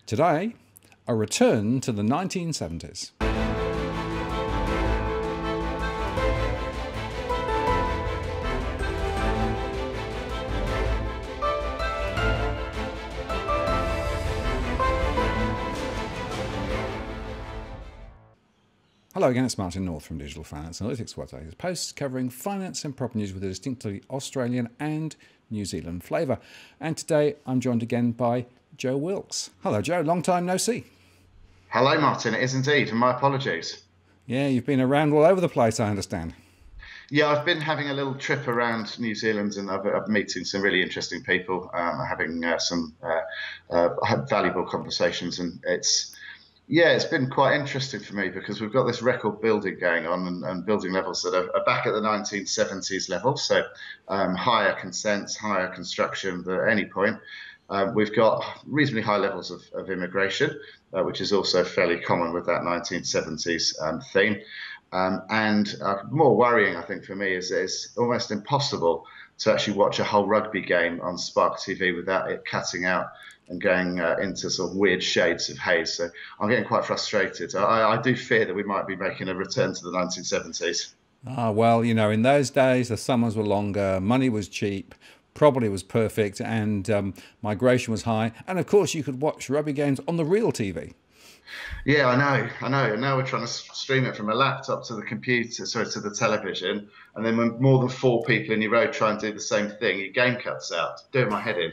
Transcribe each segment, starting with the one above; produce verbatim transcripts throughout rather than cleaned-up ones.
Today, a return to the nineteen seventies. Hello again, it's Martin North from Digital Finance Analytics website. Posts covering finance and property news with a distinctly Australian and New Zealand flavour. And today I'm joined again by Joe Wilkes. Hello Joe, long time no see. Hello Martin, it is indeed, and my apologies. Yeah, you've been around all over the place, I understand. Yeah, I've been having a little trip around New Zealand and I've, I've meeting some really interesting people, um, having uh, some uh, uh, valuable conversations, and it's Yeah, it's been quite interesting for me because we've got this record building going on and, and building levels that are, are back at the nineteen seventies level. So um, higher consents, higher construction than at any point. Um, we've got reasonably high levels of, of immigration, uh, which is also fairly common with that nineteen seventies um, theme. Um, and uh, more worrying, I think, for me is that it's almost impossible to actually watch a whole rugby game on Spark T V without it cutting out and going uh, into sort of weird shades of haze. So I'm getting quite frustrated. I, I do fear that we might be making a return to the nineteen seventies. Ah, well, you know, in those days, the summers were longer, money was cheap, property was perfect, and um, migration was high. And of course, you could watch rugby games on the real T V. Yeah, I know, I know. And now we're trying to stream it from a laptop to the computer, sorry, to the television. And then when more than four people in your row try and do the same thing, your game cuts out. Doing my head in.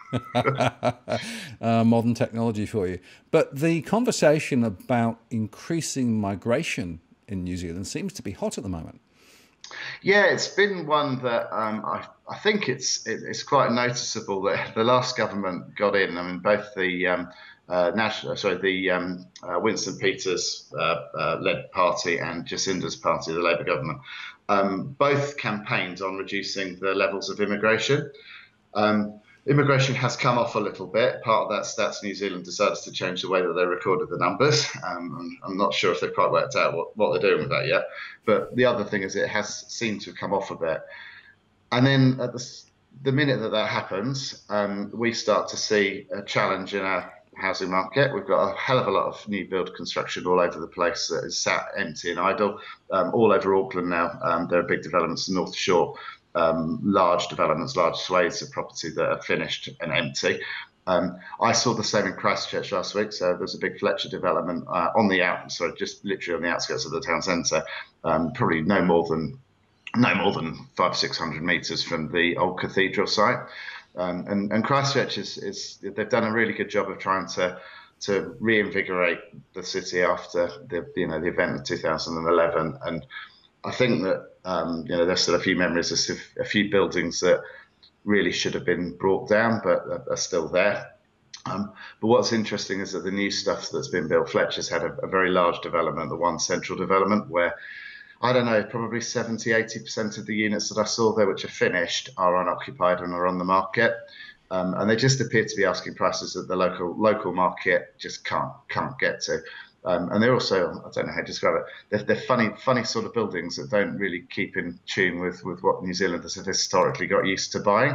uh, modern technology for you. But the conversation about increasing migration in New Zealand seems to be hot at the moment. Yeah, it's been one that um, I, I think it's it, it's quite noticeable that the last government got in. I mean, both the um, uh, national, sorry, the um, uh, Winston Peters uh, uh, led party and Jacinda's party, the Labour government, um, both campaigned on reducing the levels of immigration. Um, Immigration has come off a little bit. Part of that, Stats New Zealand decided to change the way that they recorded the numbers. Um, I'm not sure if they've quite worked out what, what they're doing with that yet. But the other thing is it has seemed to have come off a bit. And then at the, the minute that that happens, um, we start to see a challenge in our housing market. We've got a hell of a lot of new build construction all over the place that is sat empty and idle. Um, all over Auckland now, um, there are big developments in North Shore. Um, large developments, large swathes of property that are finished and empty. Um, I saw the same in Christchurch last week. So there's a big Fletcher development uh, on the out, sorry, just literally on the outskirts of the town centre, um, probably no more than no more than five six hundred metres from the old cathedral site. Um, and, and Christchurch is, is they've done a really good job of trying to to reinvigorate the city after the you know the event of two thousand eleven. And I think that um, you know there's still a few memories of a few buildings that really should have been brought down, but are still there. Um, but what's interesting is that the new stuff that's been built, Fletcher's had a, a very large development, the One Central development, where I don't know, probably seventy, eighty percent of the units that I saw there, which are finished, are unoccupied and are on the market. Um, and they just appear to be asking prices that the local local market just can't can't get to. Um, and they're also, I don't know how to describe it, they're, they're funny funny sort of buildings that don't really keep in tune with, with what New Zealanders have historically got used to buying.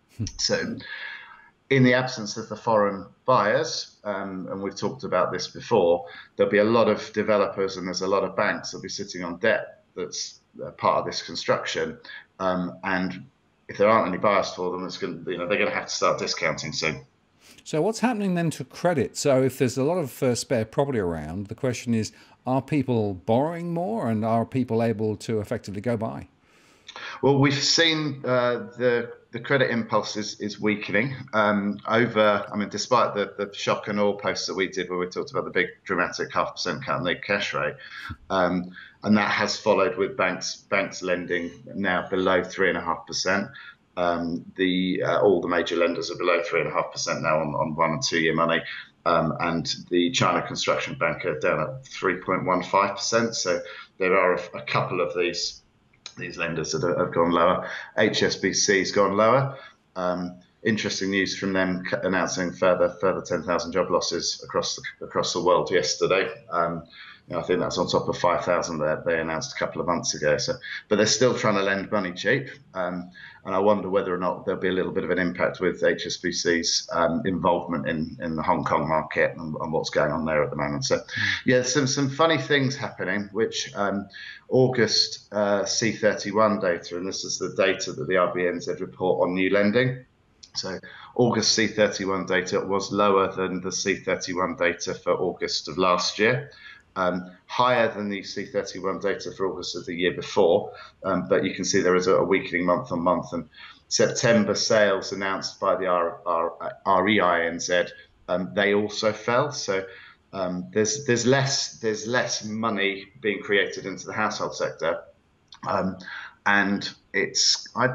So in the absence of the foreign buyers, um, and we've talked about this before, there'll be a lot of developers and there's a lot of banks that'll be sitting on debt that's part of this construction. Um, and if there aren't any buyers for them, it's going to, you know, they're going to have to start discounting soon. So what's happening then to credit? So if there's a lot of uh, spare property around, the question is, are people borrowing more and are people able to effectively go buy? Well, we've seen uh, the the credit impulse is, is weakening um, over, I mean, despite the, the shock and awe posts that we did where we talked about the big dramatic half percent cut in the cash rate. Um, and that has followed with banks banks lending now below three and a half percent. Um, the uh, all the major lenders are below three and a half percent now on, on one and two year money, um, and the China Construction Bank are down at three point one five percent. So there are a, a couple of these these lenders that have gone lower. H S B C's gone lower. Um, interesting news from them announcing further further ten thousand job losses across the, across the world yesterday. Um, You know, I think that's on top of five thousand that they announced a couple of months ago. So, but they're still trying to lend money cheap. Um, and I wonder whether or not there'll be a little bit of an impact with H S B C's um, involvement in, in the Hong Kong market and, and what's going on there at the moment. So, yeah, some some funny things happening, which um, August uh, C thirty-one data, and this is the data that the R B N Z report on new lending. So August C thirty-one data was lower than the C thirty-one data for August of last year. Um, higher than the C thirty-one data for August of the year before, um, but you can see there is a, a weakening month on month. And September sales announced by the R, R, R E I N Z, um, they also fell. So um, there's there's less there's less money being created into the household sector, um, and it's I.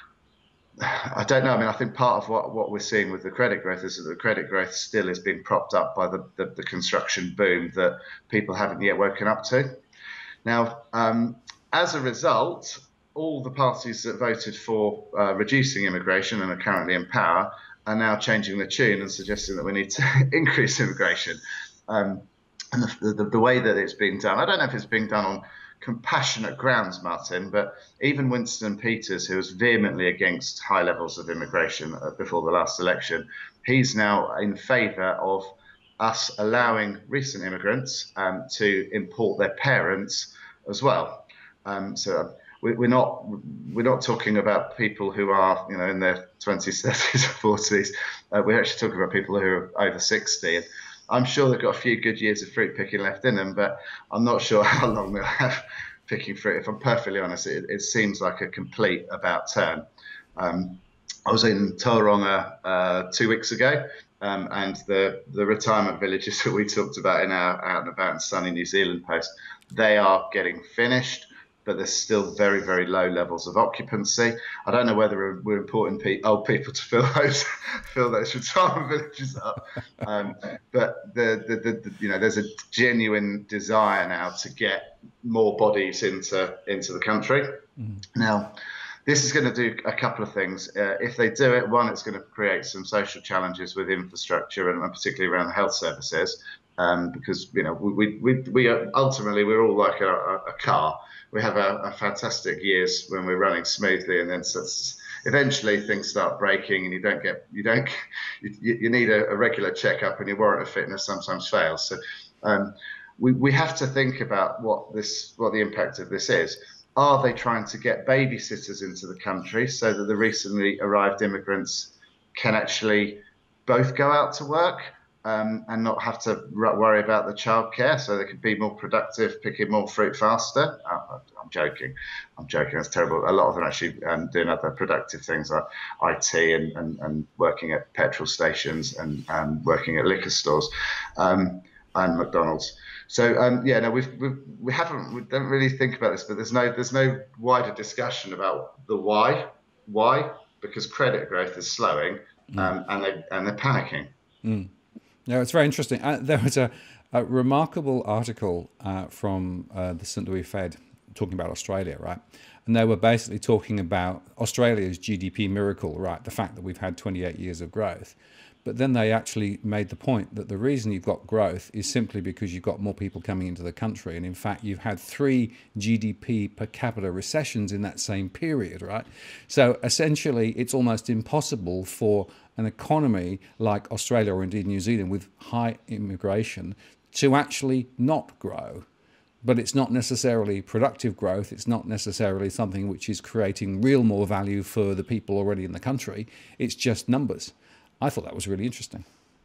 I don't know. I mean, I think part of what, what we're seeing with the credit growth is that the credit growth still is being propped up by the, the, the construction boom that people haven't yet woken up to. Now, um, as a result, all the parties that voted for uh, reducing immigration and are currently in power are now changing the tune and suggesting that we need to increase immigration. Um, and the, the, the way that it's being done, I don't know if it's being done on compassionate grounds, Martin, but even Winston Peters, who was vehemently against high levels of immigration before the last election, he's now in favour of us allowing recent immigrants um, to import their parents as well. Um, so we, we're not we're not talking about people who are you know in their twenties, thirties, or forties. Uh, we're actually talking about people who are over sixty. I'm sure they've got a few good years of fruit picking left in them, but I'm not sure how long they'll have picking fruit. If I'm perfectly honest, it, it seems like a complete about turn. Um, I was in Tauranga uh, two weeks ago, um, and the, the retirement villages that we talked about in our Out and About and Sunny New Zealand post, they are getting finished, but there's still very, very low levels of occupancy. I don't know whether we're, we're importing pe old people to fill those fill those retirement villages up, um, but the, the, the, the you know there's a genuine desire now to get more bodies into into the country. Mm. Now, this is going to do a couple of things. Uh, if they do it, one, it's going to create some social challenges with infrastructure and particularly around health services, um, because you know we we we are, ultimately we're all like a, a car. We have a, a fantastic years when we're running smoothly, and then so eventually things start breaking, and you don't get you don't you, you need a, a regular checkup, and your warrant of fitness sometimes fails. So um, we we have to think about what this what the impact of this is. Are they trying to get babysitters into the country so that the recently arrived immigrants can actually both go out to work? Um, and not have to worry about the childcare, so they can be more productive, picking more fruit faster. Uh, I'm joking. I'm joking. That's terrible. A lot of them actually um, doing other productive things like I T and, and, and working at petrol stations and um, working at liquor stores um, and McDonald's. So um, yeah, no, we've, we've we haven't we don't really think about this, but there's no there's no wider discussion about the why. Why? Because credit growth is slowing, um, mm. and they and they're panicking. Mm. No, it's very interesting. Uh, there was a, a remarkable article uh, from uh, the Saint Louis Fed talking about Australia, right? And they were basically talking about Australia's G D P miracle, right? The fact that we've had twenty-eight years of growth. But then they actually made the point that the reason you've got growth is simply because you've got more people coming into the country. And in fact, you've had three G D P per capita recessions in that same period, right? So essentially, it's almost impossible for an economy like Australia or indeed New Zealand with high immigration to actually not grow. But it's not necessarily productive growth. It's not necessarily something which is creating real more value for the people already in the country. It's just numbers. I thought that was really interesting.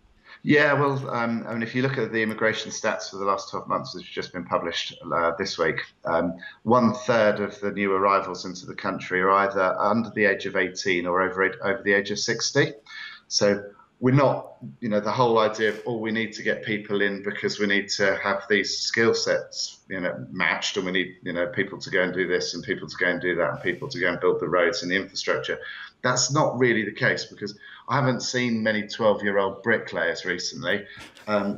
Yeah, well, um, I mean, if you look at the immigration stats for the last twelve months, which have just been published uh, this week, um, one third of the new arrivals into the country are either under the age of eighteen or over over the age of sixty. So we're not, you know, the whole idea of, oh, we need to get people in because we need to have these skill sets, you know, matched, and we need, you know, people to go and do this and people to go and do that and people to go and build the roads and the infrastructure. That's not really the case, because I haven't seen many twelve-year-old bricklayers recently. Um,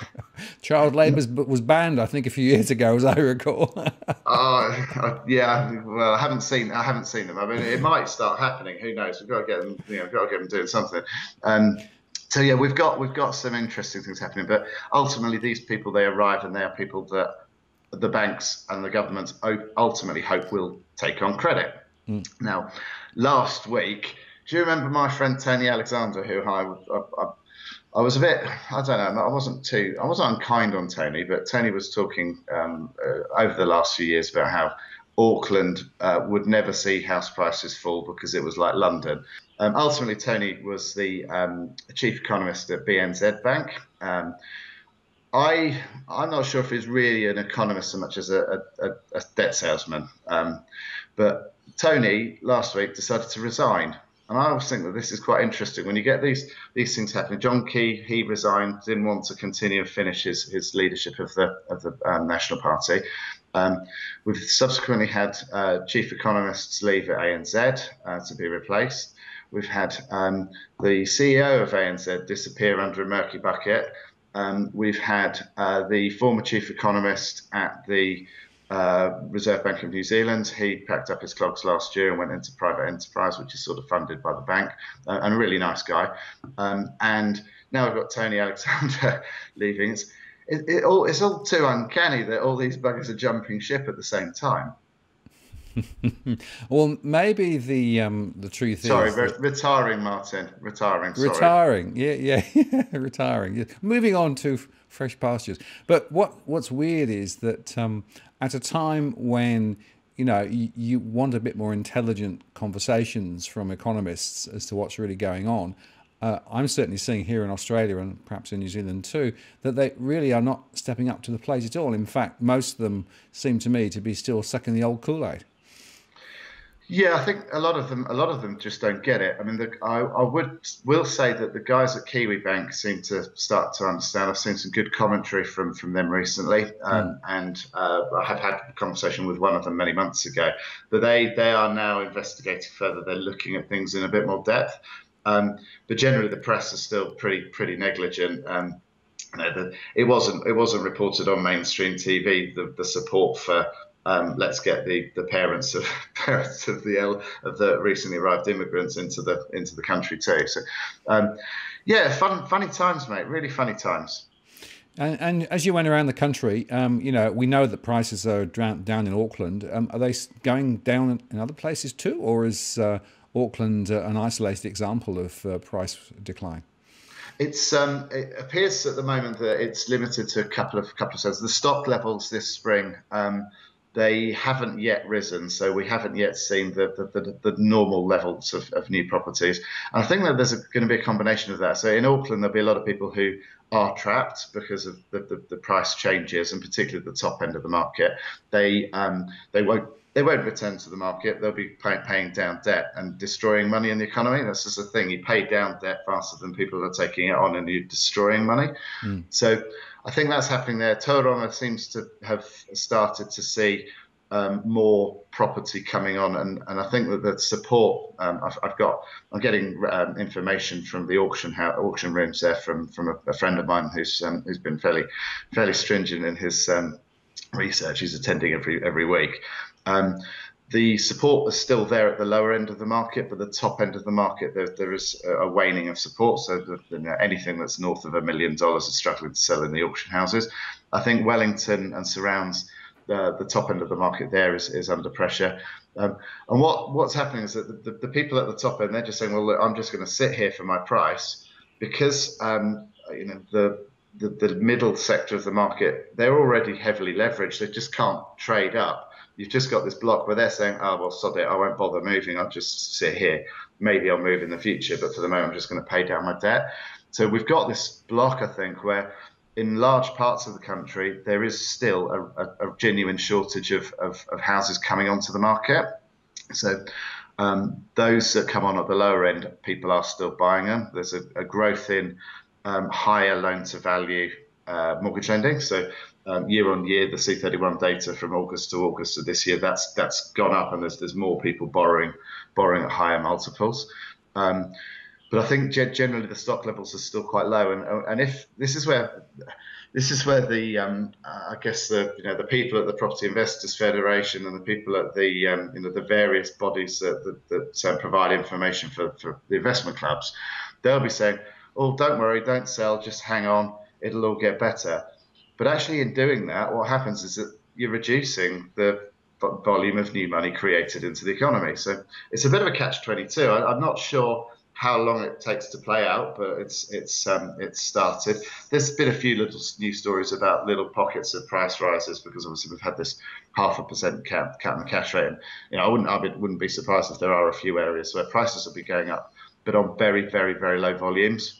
Child labour was banned, I think, a few years ago, as I recall. uh, yeah, well, I haven't seen I haven't seen them. I mean, it might start happening. Who knows? We've got to get them. You know, we've got to get them doing something. Um, so yeah, we've got we've got some interesting things happening. But ultimately, these people, they arrive and they are people that the banks and the governments ultimately hope will take on credit. Mm. Now, last week, do you remember my friend Tony Alexander, who I, I, I I was a bit, I don't know, I wasn't too, I wasn't unkind on Tony, but Tony was talking um, uh, over the last few years about how Auckland uh, would never see house prices fall because it was like London. Um, ultimately, Tony was the um, chief economist at B N Z Bank. Um, I, I'm not sure if he's really an economist so much as a, a, a debt salesman. Um, but Tony last week decided to resign. And I always think that this is quite interesting when you get these these things happening. John Key, he resigned, didn't want to continue and finish his, his leadership of the of the um, National Party. Um, we've subsequently had uh, chief economists leave at A N Z uh, to be replaced. We've had um, the C E O of A N Z disappear under a murky bucket. Um, we've had uh, the former chief economist at the Uh, Reserve Bank of New Zealand. He packed up his clogs last year and went into private enterprise, which is sort of funded by the bank, uh, and a really nice guy. Um, and now we've got Tony Alexander leaving. It's, it, it all, it's all too uncanny that all these buggers are jumping ship at the same time. Well, maybe the um, the truth sorry, is... Sorry, re retiring, Martin. Retiring, sorry. Retiring, yeah, yeah, yeah, retiring. Yeah. Moving on to fresh pastures. But what what's weird is that um, at a time when, you know, you, you want a bit more intelligent conversations from economists as to what's really going on, uh, I'm certainly seeing here in Australia and perhaps in New Zealand too, that they really are not stepping up to the plate at all. In fact, most of them seem to me to be still sucking the old Kool-Aid. Yeah, I think a lot of them, a lot of them just don't get it. I mean, the, I, I would will say that the guys at Kiwi Bank seem to start to understand. I've seen some good commentary from from them recently, um, mm. and uh, I have had a conversation with one of them many months ago. But they they are now investigating further. They're looking at things in a bit more depth. Um, but generally, the press is still pretty pretty negligent. Um, you know, the, it wasn't it wasn't reported on mainstream T V. The the support for Um, let's get the the parents of parents of the of the recently arrived immigrants into the into the country too. So, um, yeah, fun funny times, mate. Really funny times. And, and as you went around the country, um, you know, we know that prices are down, down in Auckland. Um, are they going down in other places too, or is uh, Auckland uh, an isolated example of uh, price decline? It's um, it appears at the moment that it's limited to a couple of couple of cents. The stock levels this spring. Um, They haven't yet risen, so we haven't yet seen the the, the, the normal levels of, of new properties. And I think that there's a, going to be a combination of that. So in Auckland, there'll be a lot of people who are trapped because of the, the, the price changes, and particularly the top end of the market. They um, they won't they won't return to the market. They'll be pay, paying down debt and destroying money in the economy. That's just the thing. You pay down debt faster than people are taking it on, and you're destroying money. Mm. So I think that's happening there. Tauranga seems to have started to see um, more property coming on, and, and I think that the support um, I've, I've got, I'm getting um, information from the auction house, auction rooms there from from a, a friend of mine who's um, who's been fairly fairly stringent in his um, research. He's attending every every week. Um, The support is still there at the lower end of the market, but the top end of the market, there, there is a waning of support. So the, you know, anything that's north of a million dollars is struggling to sell in the auction houses. I think Wellington and surrounds, uh, the top end of the market there is, is under pressure. Um, and what, what's happening is that the, the, the people at the top end, they're just saying, well, look, I'm just going to sit here for my price, because um, you know the, the the middle sector of the market, they're already heavily leveraged. They just can't trade up. You've just got this block where they're saying, oh, well, sod it, I won't bother moving. I'll just sit here. Maybe I'll move in the future, but for the moment, I'm just going to pay down my debt. So we've got this block, I think, where in large parts of the country, there is still a, a, a genuine shortage of, of, of houses coming onto the market. So um, those that come on at the lower end, people are still buying them. There's a, a growth in um, higher loan-to-value uh, mortgage lending. So Um, year on year, the C thirty-one data from August to August of this year, that's that's gone up, and there's there's more people borrowing borrowing at higher multiples. Um, but I think generally the stock levels are still quite low, and and if this is where this is where the um, I guess the you know the people at the Property Investors Federation and the people at the um, you know the various bodies that that, that uh, provide information for for the investment clubs, they'll be saying, oh, don't worry, don't sell, just hang on, it'll all get better. But actually, in doing that, what happens is that you're reducing the volume of new money created into the economy. So it's a bit of a catch twenty-two. I, I'm not sure how long it takes to play out, but it's it's um, it's started. There's been a few little news stories about little pockets of price rises because obviously we've had this half a percent cap, cap in the cash rate, and you know I wouldn't I wouldn't be surprised if there are a few areas where prices will be going up, but on very very very low volumes.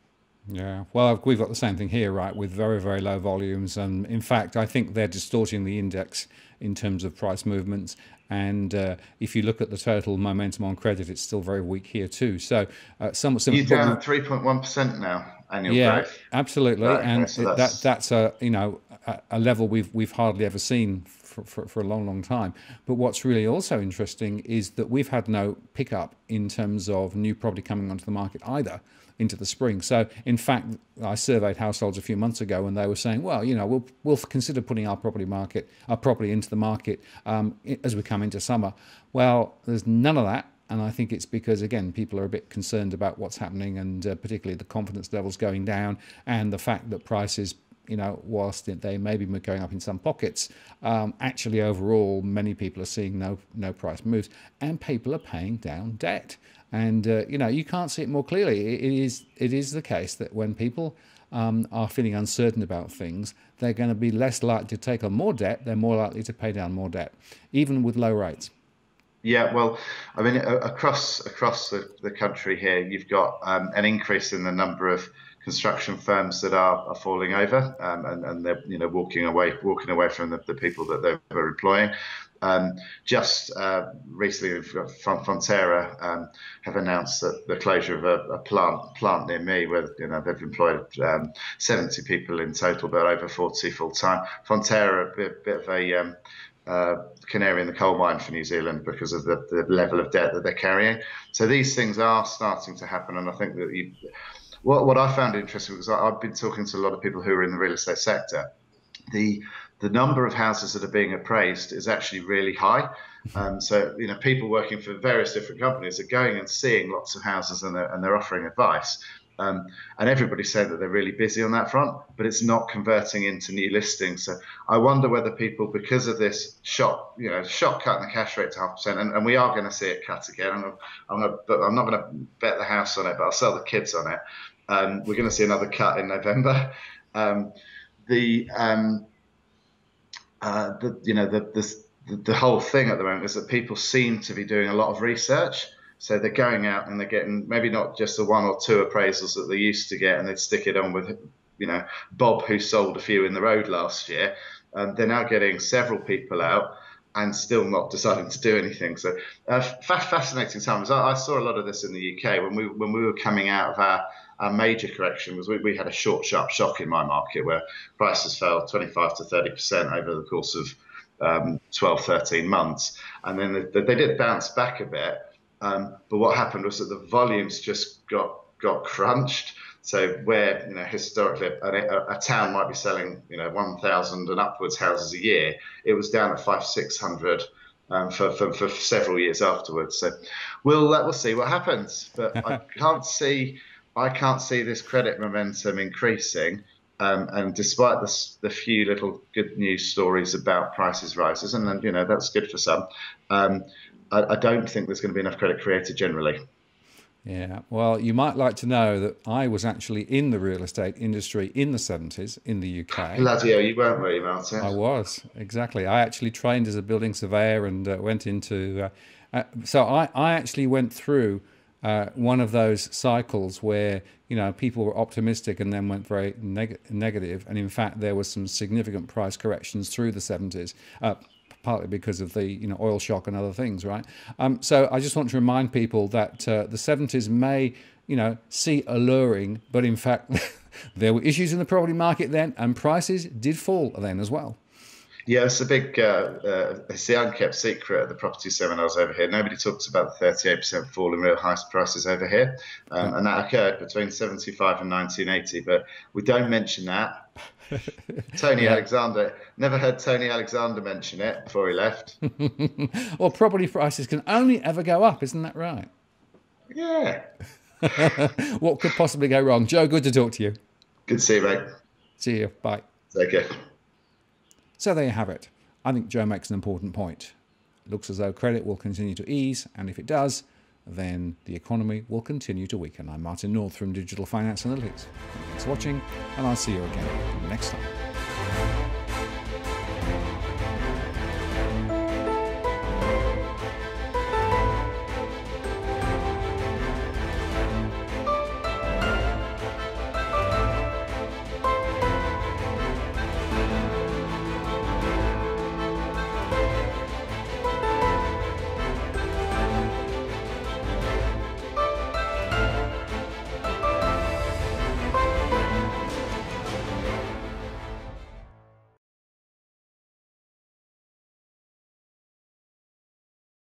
Yeah, well, we've got the same thing here, right, with very, very low volumes. And in fact, I think they're distorting the index in terms of price movements. And uh, if you look at the total momentum on credit, it's still very weak here too. So, uh, some, some you're down at three point one percent now annual yeah, growth. absolutely, Right, and okay, so it- that's, that that's a you know a, a level we've we've hardly ever seen for, for, for a long, long time. But what's really also interesting is that we've had no pickup in terms of new property coming onto the market either into the spring. So in fact, I surveyed households a few months ago, and they were saying, well, you know, we'll we'll consider putting our property market, our property into the market um, i- as we come into summer. Well, there's none of that. And I think it's because, again, people are a bit concerned about what's happening, and uh, particularly the confidence levels going down, and the fact that prices, you know, whilst they may be going up in some pockets, um, actually overall, many people are seeing no no price moves, and people are paying down debt. And uh, you know, you can't see it more clearly. It is it is the case that when people um, are feeling uncertain about things, they're going to be less likely to take on more debt. They're more likely to pay down more debt, even with low rates. yeah, well, I mean, a- across across the, the country here, you've got um, an increase in the number of construction firms that are, are falling over, um, and, and they're you know walking away walking away from the, the people that they were employing. Um, just uh, recently, Fron- Frontera um, have announced that the closure of a, a plant plant near me, where you know they've employed um, seventy people in total, but over forty full time. Frontera, a bit, bit of a um, uh, canary in the coal mine for New Zealand because of the, the level of debt that they're carrying. So these things are starting to happen, and I think that you, what what I found interesting because I, I've been talking to a lot of people who are in the real estate sector. The the number of houses that are being appraised is actually really high. Um, so you know, people working for various different companies are going and seeing lots of houses, and they're, and they're offering advice. Um, and everybody's saying that they're really busy on that front, but it's not converting into new listings. So I wonder whether people, because of this shock, you know, shock cut in the cash rate to half percent, and, and we are going to see it cut again. I'm, I'm, gonna, but I'm not going to bet the house on it, but I'll sell the kids on it. Um, we're going to see another cut in November. Um, the um, uh, the you know the, the the whole thing at the moment is that people seem to be doing a lot of research. So they're going out and they're getting maybe not just the one or two appraisals that they used to get, and they'd stick it on with, you know, Bob who sold a few in the road last year. Um, they're now getting several people out and still not deciding to do anything. So uh, fa- fascinating times. I, I saw a lot of this in the U K when we when we were coming out of our, our major correction. Was we, we had a short, sharp shock in my market where prices fell twenty-five to thirty percent over the course of um, twelve, thirteen months, and then they, they did bounce back a bit. Um, but what happened was that the volumes just got got crunched. So where you know historically a, a, a town might be selling you know one thousand and upwards houses a year, it was down at five six hundred um, for, for for several years afterwards. So we'll uh, we'll see what happens. But I can't see I can't see this credit momentum increasing. Um, and despite the, the few little good news stories about prices rises, and then you know that's good for some. Um, I, I don't think there's going to be enough credit created generally. Yeah, well, you might like to know that I was actually in the real estate industry in the seventies in the U K. Bloody hell, you weren't, were you, Martin? I was, exactly. I actually trained as a building surveyor and uh, went into. Uh, uh, so I, I actually went through uh, one of those cycles where, you know, people were optimistic and then went very neg- negative. And in fact, there was some significant price corrections through the seventies. Uh, partly because of the you know oil shock and other things, right? Um, so I just want to remind people that uh, the seventies may you know see alluring, but in fact there were issues in the property market then, and prices did fall then as well. Yeah, it's a big, uh, uh, it's the unkept secret at the property seminars over here. Nobody talks about the thirty-eight percent fall in real house prices over here, um, and that occurred between seventy-five and nineteen eighty. But we don't mention that. Tony yeah. Alexander, never heard Tony Alexander mention it before he left. Well, property prices can only ever go up, isn't that right? Yeah. What could possibly go wrong? Joe, good to talk to you. Good to see you, mate. See you. Bye. Take care. So there you have it. I think Joe makes an important point. It looks as though credit will continue to ease, and if it does, then the economy will continue to weaken. I'm Martin North from Digital Finance Analytics. Thanks for watching, and I'll see you again next time.